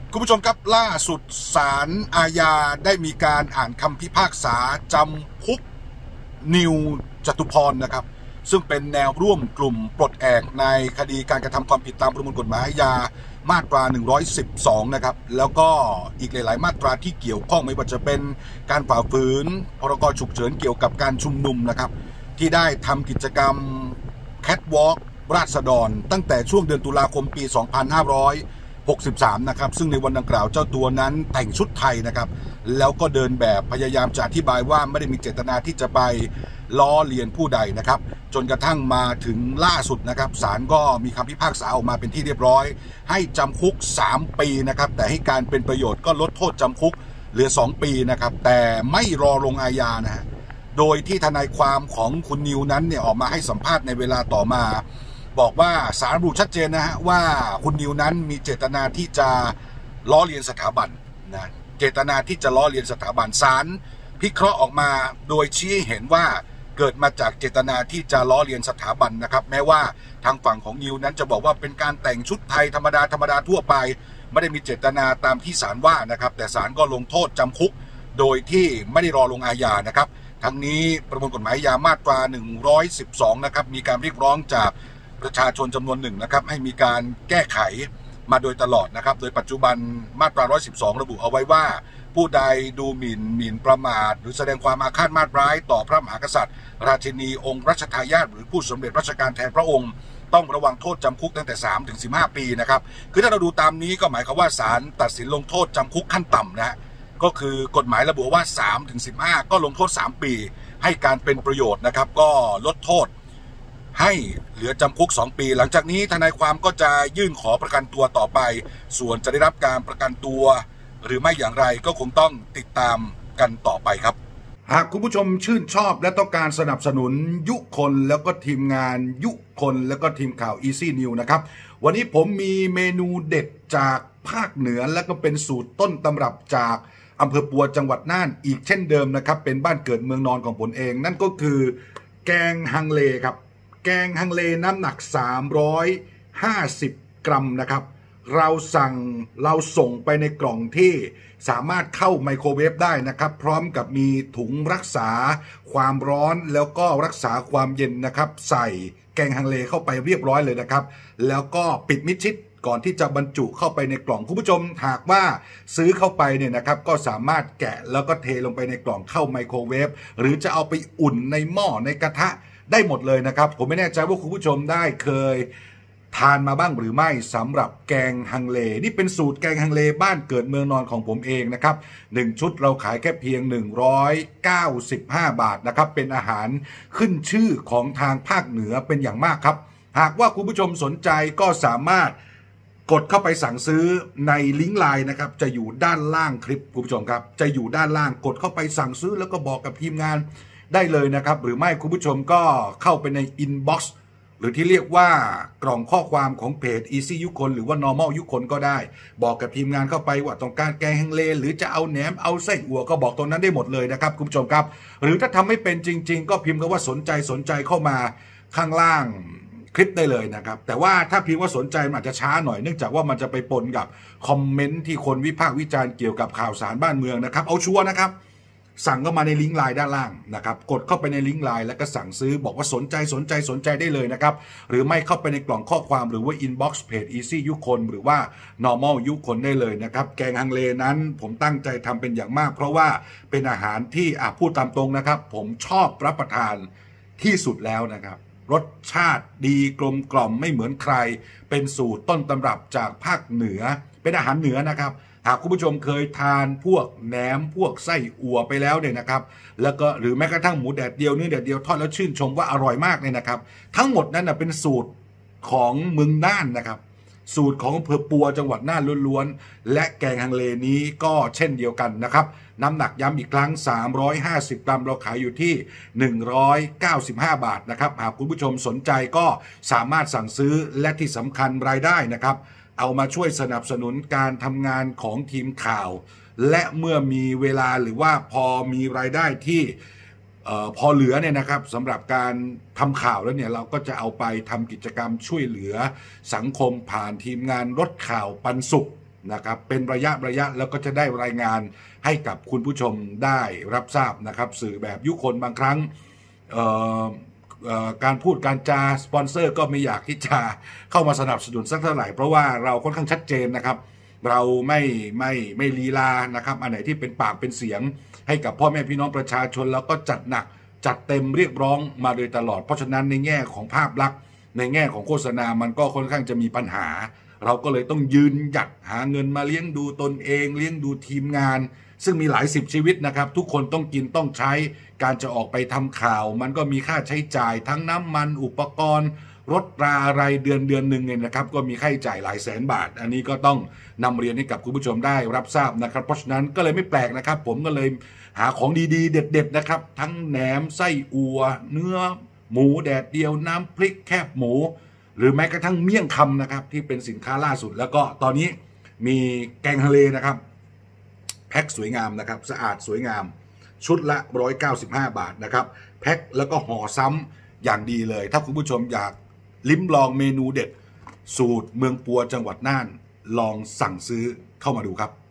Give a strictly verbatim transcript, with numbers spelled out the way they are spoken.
คุณผู้ชมครับล่าสุดศาลอาญาได้มีการอ่านคำพิพากษาจำคุกนิวจตุพรนะครับซึ่งเป็นแนวร่วมกลุ่มปลดแอกในคดีการกระทำความผิดตามประมวลกฎหมายอาญามาตราหนึ่งร้อยสิบสองนะครับแล้วก็อีกหลายๆมาตราที่เกี่ยวข้องไม่ว่าจะเป็นการฝ่าฝืนพรกฉุกเฉินเกี่ยวกับการชุมนุมนะครับที่ได้ทำกิจกรรมแคทวอล์กราษฎรตั้งแต่ช่วงเดือนตุลาคมปีสองพันห้าร้อยหกสิบสามนะครับซึ่งในวันดังกล่าวเจ้าตัวนั้นแต่งชุดไทยนะครับแล้วก็เดินแบบพยายามจะอธิบายว่าไม่ได้มีเจตนาที่จะไปล้อเลียนผู้ใดนะครับจนกระทั่งมาถึงล่าสุดนะครับศาลก็มีคำพิพากษาออกมาเป็นที่เรียบร้อยให้จำคุกสามปีนะครับแต่ให้การเป็นประโยชน์ก็ลดโทษจำคุกเหลือสองปีนะครับแต่ไม่รอลงอาญานะฮะโดยที่ทนายความของคุณนิวนั้นเนี่ยออกมาให้สัมภาษณ์ในเวลาต่อมาบอกว่าศาลระบุชัดเจนนะฮะว่าคุณนิวนั้นมีเจตนาที่จะล้อเลียนสถาบันนะเจตนาที่จะล้อเลียนสถาบันศาลพิเคราะห์ออกมาโดยชี้เห็นว่าเกิดมาจากเจตนาที่จะล้อเลียนสถาบันนะครับแม้ว่าทางฝั่งของนิวนั้นจะบอกว่าเป็นการแต่งชุดไทยธรรมดาธรรมดาทั่วไปไม่ได้มีเจตนาตามที่ศาลว่านะครับแต่ศาลก็ลงโทษจำคุกโดยที่ไม่ได้รอลงอาญานะครับทั้งนี้ประมวลกฎหมายอาญามาตราหนึ่งร้อยสิบสองนะครับมีการเรียกร้องจากประชาชนจำนวนหนึ่งนะครับให้มีการแก้ไขมาโดยตลอดนะครับโดยปัจจุบันมาตราหนึ่งร้อยสิบสองระบุเอาไว้ว่าผู้ใดดูหมิ่นหมิ่นประมาทหรือแสดงความอาฆาตมาตร้ายต่อพระมหากษัตริย์ราชินีองค์รัชทายาทหรือผู้สำเร็จราชการแทนพระองค์ต้องระวังโทษจำคุกตั้งแต่สามถึงสิบห้าปีนะครับคือถ้าเราดูตามนี้ก็หมายความว่าศาลตัดสินลงโทษจำคุกขั้นต่ำนะก็คือกฎหมายระบุว่าสามถึงสิบห้าก็ลงโทษสามปีให้การเป็นประโยชน์นะครับก็ลดโทษให้เหลือจำคุกสองปีหลังจากนี้ทนายความก็จะยื่นขอประกันตัวต่อไปส่วนจะได้รับการประกันตัวหรือไม่อย่างไรก็คงต้องติดตามกันต่อไปครับหากคุณผู้ชมชื่นชอบและต้องการสนับสนุนยุคนแล้วก็ทีมงานยุคนแล้วก็ทีมข่าว Easy News นะครับวันนี้ผมมีเมนูเด็ดจากภาคเหนือและก็เป็นสูตรต้นตำรับจากอำเภอปัวจังหวัดน่านอีกเช่นเดิมนะครับเป็นบ้านเกิดเมืองนอนของผมเองนั่นก็คือแกงฮังเลครับแกงฮังเลน้ำหนักสามร้อยห้าสิบกรัมนะครับเราสั่งเราส่งไปในกล่องที่สามารถเข้าไมโครเวฟได้นะครับพร้อมกับมีถุงรักษาความร้อนแล้วก็รักษาความเย็นนะครับใส่แกงฮังเลเข้าไปเรียบร้อยเลยนะครับแล้วก็ปิดมิดชิดก่อนที่จะบรรจุเข้าไปในกล่องคุณผู้ชมหากว่าซื้อเข้าไปเนี่ยนะครับก็สามารถแกะแล้วก็เทลงไปในกล่องเข้าไมโครเวฟหรือจะเอาไปอุ่นในหม้อในกระทะได้หมดเลยนะครับผมไม่แน่ใจว่าคุณผู้ชมได้เคยทานมาบ้างหรือไม่สำหรับแกงฮังเลนี่เป็นสูตรแกงฮังเลบ้านเกิดเมืองนอนของผมเองนะครับหนึ่งชุดเราขายแค่เพียงหนึ่งร้อยเก้าสิบห้าบาทนะครับเป็นอาหารขึ้นชื่อของทางภาคเหนือเป็นอย่างมากครับหากว่าคุณผู้ชมสนใจก็สามารถกดเข้าไปสั่งซื้อในลิงก์ไลน์นะครับจะอยู่ด้านล่างคลิปคุณผู้ชมครับจะอยู่ด้านล่างกดเข้าไปสั่งซื้อแล้วก็บอกกับทีมงานได้เลยนะครับหรือไม่คุณผู้ชมก็เข้าไปในอินบ็อกซ์หรือที่เรียกว่ากล่องข้อความของเพจ Easy ยุคนหรือว่า Normal ยุคนก็ได้บอกกับทีมงานเข้าไปว่าต้องการแกงฮังเลหรือจะเอาแหนมเอาไส้อั่วก็บอกตรงนั้นได้หมดเลยนะครับคุณผู้ชมครับหรือถ้าทำไม่เป็นจริงๆก็พิมพ์คำว่าสนใจสนใจเข้ามาข้างล่างคลิปได้เลยนะครับแต่ว่าถ้าพิมพ์ว่าสนใจมันอาจจะช้าหน่อยเนื่องจากว่ามันจะไปปนกับคอมเมนต์ที่คนวิพากษ์วิจารณ์เกี่ยวกับข่าวสารบ้านเมืองนะครับเอาชัวร์นะครับสั่งเข้ามาในลิงก์ไลน์ด้านล่างนะครับกดเข้าไปในลิงก์ไลน์แล้วก็สั่งซื้อบอกว่าสนใจสนใจสนใจได้เลยนะครับหรือไม่เข้าไปในกล่องข้อความหรือว่าอินบ็อกซ์เพจ Easy ยุคนหรือว่า Normal ยุคนได้เลยนะครับแกงฮังเลนั้นผมตั้งใจทำเป็นอย่างมากเพราะว่าเป็นอาหารที่อ่ะพูดตามตรงนะครับผมชอบรับประทานที่สุดแล้วนะครับรสชาติดีกลมกล่อมไม่เหมือนใครเป็นสูตรต้นตำรับจากภาคเหนือเป็นอาหารเหนือนะครับหากคุณผู้ชมเคยทานพวกแหนมพวกไส้อั่วไปแล้วเนี่ยนะครับแล้วก็หรือแม้กระทั่งหมูแดดเดียวเนื้อแดดเดียวทอดแล้วชื่นชมว่าอร่อยมากเลยนะครับทั้งหมดนั้นนะเป็นสูตรของเมืองน่านนะครับสูตรของอำเภอปัวจังหวัดน่านล้วนๆและแกงฮังเลนี้ก็เช่นเดียวกันนะครับน้ำหนักย้ำอีกครั้งสามร้อยห้าสิบกรัมเราขายอยู่ที่หนึ่งร้อยเก้าสิบห้าบาทนะครับหากคุณผู้ชมสนใจก็สามารถสั่งซื้อและที่สำคัญรายได้นะครับเอามาช่วยสนับสนุนการทำงานของทีมข่าวและเมื่อมีเวลาหรือว่าพอมีรายได้ที่เอ่อพอเหลือเนี่ยนะครับสำหรับการทำข่าวแล้วเนี่ยเราก็จะเอาไปทำกิจกรรมช่วยเหลือสังคมผ่านทีมงานรถข่าวปันสุขนะครับเป็นระยะระยะแล้วก็จะได้รายงานให้กับคุณผู้ชมได้รับทราบนะครับสื่อแบบยุคนบางครั้งการพูดการจาสปอนเซอร์ก็ไม่อยากที่จะเข้ามาสนับสนุนสักเท่าไหร่เพราะว่าเราค่อนข้างชัดเจนนะครับเราไม่ไม่ไม่ลีลานะครับอันไหนที่เป็นปากเป็นเสียงให้กับพ่อแม่พี่น้องประชาชนแล้วก็จัดหนักจัดเต็มเรียกร้องมาโดยตลอดเพราะฉะนั้นในแง่ของภาพลักษณ์ในแง่ของโฆษณามันก็ค่อนข้างจะมีปัญหาเราก็เลยต้องยืนหยัดหาเงินมาเลี้ยงดูตนเองเลี้ยงดูทีมงานซึ่งมีหลายสิบชีวิตนะครับทุกคนต้องกินต้องใช้การจะออกไปทำข่าวมันก็มีค่าใช้จ่ายทั้งน้ำมันอุปกรณ์รถราอะไรเดือนเดือนหนึ่งเนี่ยนะครับก็มีค่าใช้จ่ายหลายแสนบาทอันนี้ก็ต้องนำเรียนให้กับคุณผู้ชมได้รับทราบนะครับเพราะฉะนั้นก็เลยไม่แปลกนะครับผมก็เลยหาของดีๆเด็ดๆนะครับทั้งแหนมไส้อั่วเนื้อหมูแดดเดียวน้ำพริกแคบหมูหรือแม้กระทั่งเมี่ยงคำนะครับที่เป็นสินค้าล่าสุดแล้วก็ตอนนี้มีแกงทะเลนะครับแพ็คสวยงามนะครับสะอาดสวยงามชุดละหนึ่งร้อยเก้าสิบห้าบาทนะครับแพ็คแล้วก็ห่อซ้ำอย่างดีเลยถ้าคุณผู้ชมอยากลิ้มลองเมนูเด็ดสูตรเมืองปัวจังหวัดน่านลองสั่งซื้อเข้ามาดูครับ